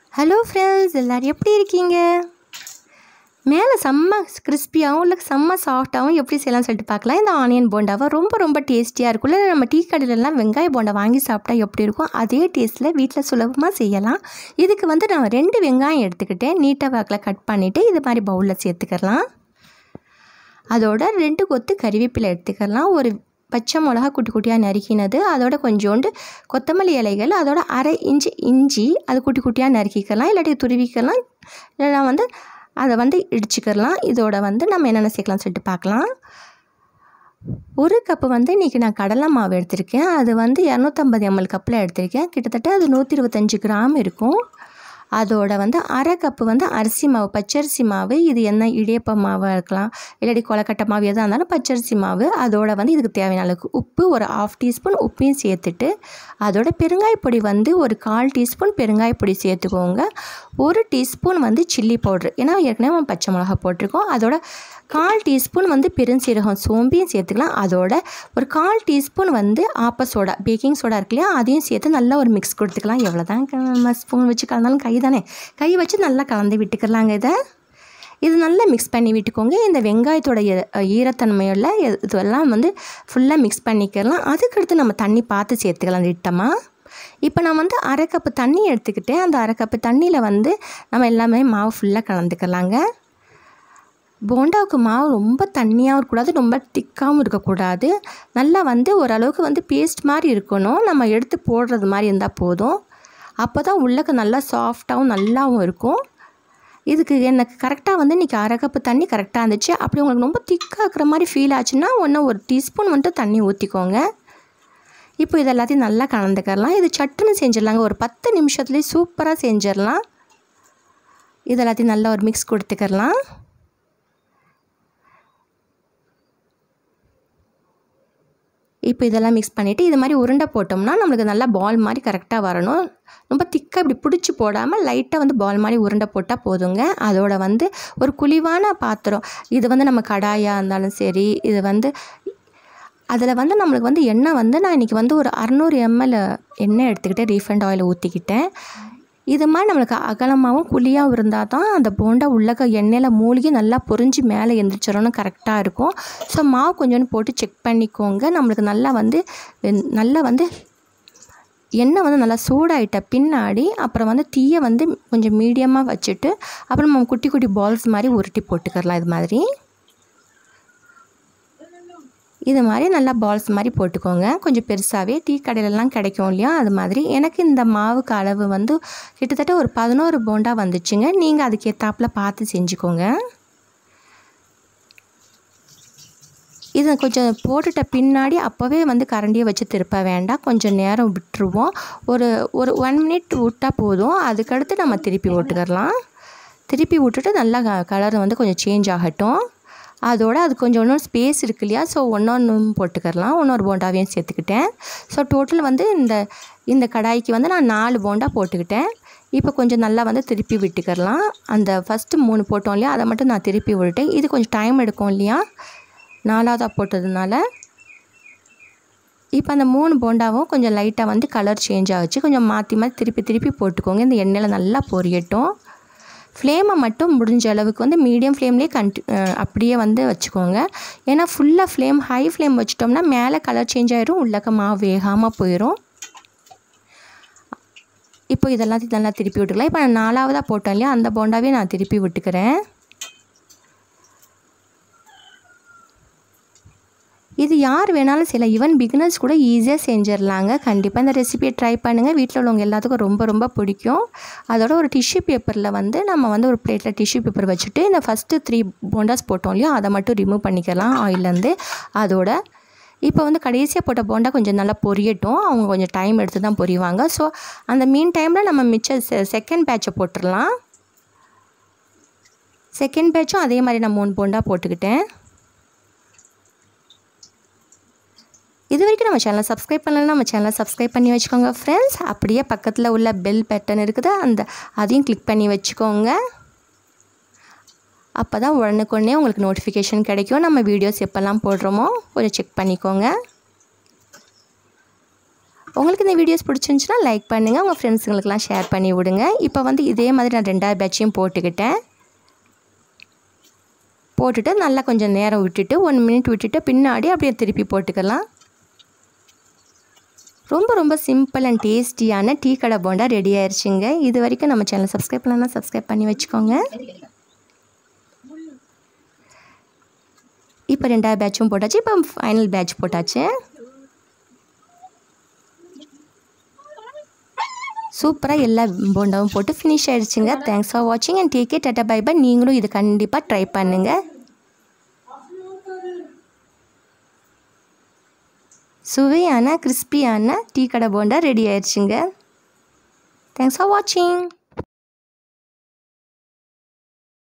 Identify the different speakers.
Speaker 1: Hello friends, எல்லோரும் எப்படி இருக்கீங்க? மேலே செம்ம கிறிஸ்பியாகவும் இல்லை செம்ம சாஃப்டாகவும் எப்படி செய்யலாம்னு சொல்லிட்டு பார்க்கலாம். இந்த ஆனியன் போண்டாவை ரொம்ப டேஸ்டியாக இருக்கும்ல. நம்ம டீ கடையிலலாம் வெங்காய போண்டா வாங்கி சாப்பிட்டா எப்படி இருக்கும் அதே டேஸ்ட்டில் வீட்டில் சுலபமாக செய்யலாம். இதுக்கு நான் 2 வெங்காயம் எடுத்துக்கிட்டேன். நீட்டாக வாக்கில் கட் பண்ணிவிட்டு இது மாதிரி பவுலில் சேர்த்துக்கலாம். அதோட 2 கொத்து கறிவேப்பிலை எடுத்துக்கலாம். ஒரு பச்சை மிளகா குட்டி குட்டியாக நறுக்கினது, அதோட கொஞ்சோண்டு கொத்தமல்லி இலைகள், அதோட அரை இன்ச்சு இஞ்சி அது குட்டி குட்டியாக நறுக்கிக்கலாம், இல்லாட்டி துருவிக்கலாம், இல்லைனா அதை இடிச்சுக்கலாம். இதோட நம்ம என்னென்ன சேர்க்கலாம்னு சொல்லிட்டு பார்க்கலாம். 1 கப்பு இன்றைக்கி நான் கடலை மாவு எடுத்திருக்கேன். அது 250 ml கப்பில் எடுத்திருக்கேன். கிட்டத்தட்ட அது 125 கிராம் இருக்கும். அதோட அரை கப்பு அரிசி மாவு, பச்சரிசி மாவு. இது என்ன இடியப்ப மாவாக இருக்கலாம், இல்லாட்டி கொலக்கட்டை மாவு, எதாக இருந்தாலும் பச்சரிசி மாவு. அதோட இதுக்கு தேவையான அளவுக்கு உப்பு, ஒரு 1/2 டீஸ்பூன் உப்பையும் சேர்த்துட்டு, அதோட பெருங்காயப்பொடி ஒரு 1/4 டீஸ்பூன் பெருங்காயப்பொடி சேர்த்துக்கோங்க. 1 டீஸ்பூன் சில்லி பவுட்ரு, ஏன்னா ஏற்கனவே பச்சை மிளகா போட்டிருக்கோம். அதோட 1/4 டீஸ்பூன் பெருஞ்சீரகம் சோம்பியும் சேர்த்துக்கலாம். அதோட ஒரு 1/4 டீஸ்பூன் ஆப்ப சோடா, பேக்கிங் சோடா இருக்கு இல்லையா, அதையும் சேர்த்து நல்லா ஒரு மிக்ஸ் கொடுத்துக்கலாம். எவ்வளோதான் ஸ்பூன் வச்சு கலந்தாலும் கை வச்சு நல்லா கலந்து விட்டுக்கலாங்க. இது நல்லா மிக்ஸ் பண்ணி விட்டுக்கோங்க. இந்த வெங்காயத்தோட ஈரத்தன்மையுள்ள இதெல்லாம் ஃபுல்லாக மிக்ஸ் பண்ணிக்கலாம். அதுக்கடுத்து நம்ம தண்ணி பார்த்து சேர்த்துக்கலாம் திட்டமாக. இப்போ நான் அரை கப்பு தண்ணி எடுத்துக்கிட்டேன். அந்த அரை கப்பு தண்ணியில் நம்ம எல்லாமே மாவு ஃபுல்லாக கலந்துக்கலாங்க. போண்டாவுக்கு மாவு ரொம்ப தண்ணியாகவும் இருக்கக்கூடாது, ரொம்ப திக்காகவும் இருக்கக்கூடாது. நல்லா ஓரளவுக்கு பேஸ்ட் மாதிரி இருக்கணும். நம்ம எடுத்து போடுறது மாதிரி இருந்தால் போதும். அப்போ தான் உள்ளக்க நல்லா சாஃப்டாகவும் நல்லாவும் இருக்கும். இதுக்கு எனக்கு கரெக்டாக இன்றைக்கி அரை கப்பு தண்ணி கரெக்டாக இருந்துச்சு. அப்படி உங்களுக்கு ரொம்ப திக்காக இருக்கிற மாதிரி ஃபீல் ஆச்சுன்னா ஒரு டீஸ்பூன் தண்ணி ஊற்றிக்கோங்க. இப்போ இது எல்லாத்தையும் நல்லா கலந்துக்கலாம். இது சட்டுன்னு செஞ்சிடலாங்க. ஒரு 10 நிமிஷத்துலேயே சூப்பராக செஞ்சிடலாம். இது எல்லாத்தையும் நல்லா ஒரு மிக்ஸ் கொடுத்துக்கலாம். இப்போ இதெல்லாம் மிக்ஸ் பண்ணிவிட்டு இது மாதிரி உருண்டை போட்டோம்னா நம்மளுக்கு நல்லா பால் மாதிரி கரெக்டாக வரணும். ரொம்ப திக்காக இப்படி பிடிச்சி போடாமல் லைட்டாக பால் மாதிரி உருண்டை போட்டால் போதுங்க. அதோட ஒரு குழிவான பாத்திரம், இது நம்ம கடாயாக இருந்தாலும் சரி, இது அதில் நம்மளுக்கு எண்ணெய் நான் இன்றைக்கி ஒரு 600 ml எண்ணெய் எடுத்துக்கிட்டேன். ரீஃபைண்ட் ஆயில் ஊற்றிக்கிட்டேன். இது மாதிரி நம்மளுக்கு அகலமாகவும் குழியாகவும் இருந்தால் தான் அந்த போண்டா உள்ளக்க எண்ணெயில் மூழ்கி நல்லா பொரிஞ்சு மேலே எந்திரிச்சிடணும், கரெக்டாக இருக்கும். ஸோ மாவு கொஞ்சோண்டு போட்டு செக் பண்ணிக்கோங்க. நம்மளுக்கு நல்லா நல்லா எண்ணெய் நல்லா சூடாயிட்ட பின்னாடி அப்புறம் தீயை கொஞ்சம் மீடியமாக வச்சுட்டு அப்புறம் நம்ம குட்டி குட்டி பால்ஸ் மாதிரி உருட்டி போட்டுக்கலாம். இது மாதிரி நல்லா பால்ஸ் மாதிரி போட்டுக்கோங்க. கொஞ்சம் பெருசாகவே டீ கடையிலலாம் கிடைக்கும் இல்லையா, அது மாதிரி. எனக்கு இந்த மாவுக்கு அளவு கிட்டத்தட்ட ஒரு 11 போண்டா வந்துச்சுங்க. நீங்கள் அதுக்கேற்றாப்பில் பார்த்து செஞ்சுக்கோங்க. இது கொஞ்சம் போட்டுட்ட பின்னாடி அப்போவே கரண்டியை வச்சு திருப்ப வேண்டாம், கொஞ்சம் நேரம் விட்டுருவோம். ஒரு 1 மினிட் விட்டால் போதும். அதுக்கடுத்து நம்ம திருப்பி விட்டுக்கலாம். திருப்பி விட்டுட்டு நல்லா கலர் கொஞ்சம் சேஞ்ச் ஆகட்டும். அதோடு அது கொஞ்சம் இன்னொரு ஸ்பேஸ் இருக்கு இல்லையா, ஸோ ஒன்று போட்டுக்கலாம். இன்னொரு போண்டாவையும் சேர்த்துக்கிட்டேன். ஸோ டோட்டல் இந்த கடாய்க்கு நான் 4 போண்டா போட்டுக்கிட்டேன். இப்போ கொஞ்சம் நல்லா திருப்பி விட்டுக்கலாம். அந்த ஃபஸ்ட்டு 3 போட்டோம் இல்லையா, அதை மட்டும் நான் திருப்பி விட்டுட்டேன். இது கொஞ்சம் டைம் எடுக்கும் இல்லையா, 4ஆவதாக போட்டதுனால. இப்போ அந்த 3 போண்டாவும் கொஞ்சம் லைட்டாக கலர் சேஞ்ச் ஆகிச்சு. கொஞ்சம் மாற்றி திருப்பி போட்டுக்கோங்க. இந்த எண்ணெயில் நல்லா பொரியட்டும். ஃப்ளேமை மட்டும் முடிஞ்ச அளவுக்கு மீடியம் ஃப்ளேம்லேயே அப்படியே வச்சுக்கோங்க. ஏன்னா ஃபுல்லாக ஹை ஃப்ளேம் வச்சிட்டோம்னா மேலே கலர் சேஞ்ச் ஆகிரும், உள்ளக்க மாவு வேகாமல் போயிடும். இப்போ இதெல்லாத்தையும் நல்லா திருப்பி விட்டுக்கலாம். இப்போ நான் 4ஆவதாக போட்டோம் இல்லையா, அந்த போண்டாவே நான் திருப்பி விட்டுக்கிறேன். இது யார் வேணாலும் செய்யலாம், ஈவன் பிகினர்ஸ் கூட ஈஸியாக செஞ்சிடலாங்க. கண்டிப்பாக இந்த ரெசிபியை ட்ரை பண்ணுங்கள். வீட்டில் உள்ளவங்க எல்லாத்துக்கும் ரொம்ப பிடிக்கும். அதோட ஒரு டிஷ்யூ பேப்பரில் நம்ம ஒரு பிளேட்டில் டிஷ்யூ பேப்பர் வச்சுட்டு இந்த ஃபஸ்ட்டு 3 போண்டாஸ் போட்டோம் இல்லையா, அதை மட்டும் ரிமூவ் பண்ணிக்கலாம் ஆயிலேருந்து. அதோட இப்போ கடைசியாக போட்ட போண்டா கொஞ்சம் நல்லா பொரியட்டும். அவங்க கொஞ்சம் டைம் எடுத்து தான் பொரிவாங்க. ஸோ அந்த மீன் டைமில் நம்ம மிச்சம் செகண்ட் பேட்சை போட்டுடலாம். செகண்ட் பேட்சும் அதே மாதிரி நான் 3 போண்டா போட்டுக்கிட்டேன். இது வரைக்கும் நம்ம சேனலை சப்ஸ்கிரைப் பண்ணலைன்னா நம்ம சேனலை சப்ஸ்கிரைப் பண்ணி வச்சுக்கோங்க ஃப்ரெண்ட்ஸ். அப்படியே பக்கத்தில் உள்ள பெல் பட்டன் இருக்குது, அதையும் கிளிக் பண்ணி வச்சுக்கோங்க. அப்போ தான் உடனுக்குடனே உங்களுக்கு நோட்டிஃபிகேஷன் கிடைக்கும். நம்ம வீடியோஸ் எப்போல்லாம் போடுறோமோ கொஞ்சம் செக் பண்ணிக்கோங்க. உங்களுக்கு இந்த வீடியோஸ் பிடிச்சிருந்துச்சுன்னா லைக் பண்ணுங்கள், உங்கள் ஃப்ரெண்ட்ஸுங்களுக்கெல்லாம் ஷேர் பண்ணி விடுங்க. இப்போ வந்து இதே மாதிரி நான் 2வது பேட்சையும் போட்டுக்கிட்டேன். போட்டுட்டு நல்லா கொஞ்சம் நேரம் விட்டுட்டு 1 மினிட் விட்டுட்டு பின்னாடி அப்படியே திருப்பி போட்டுக்கலாம். ரொம்ப சிம்பிள் அண்ட் டேஸ்டியான டீ கடை போண்டா ரெடி ஆயிடுச்சுங்க. இது வரைக்கும் நம்ம சேனலை சப்ஸ்கிரைப் பண்ணலன்னா சப்ஸ்கிரைப் பண்ணி வச்சுக்கோங்க. இப்போ 2வது பேட்சும் போட்டாச்சு. இப்போ ஃபைனல் பேட்ச் போட்டாச்சு. சூப்பராக எல்லா போண்டாவும் போட்டு ஃபினிஷ் ஆகிடுச்சுங்க. தேங்க்ஸ் ஃபார் வாட்சிங் and take care. Tata bye bye. நீங்களும் இது கண்டிப்பாக ட்ரை பண்ணுங்கள். சுவையான கிறிஸ்பியான டீ கடை போண்டா ரெடி ஆயிடுச்சுங்க. தேங்க்ஸ் ஃபார் வாட்சிங்.